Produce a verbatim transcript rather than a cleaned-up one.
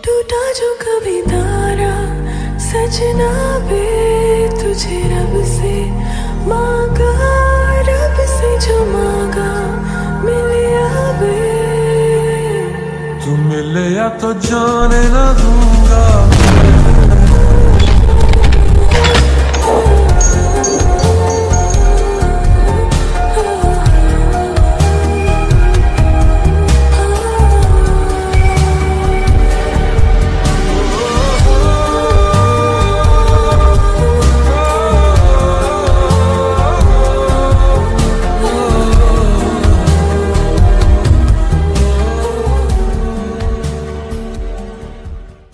टूटा जो कभी तारा सजना बे, तुझे रब से मांगा, रब से जो मांगा मिलिया बे। तू मिले या तो जाने ना दूंगा,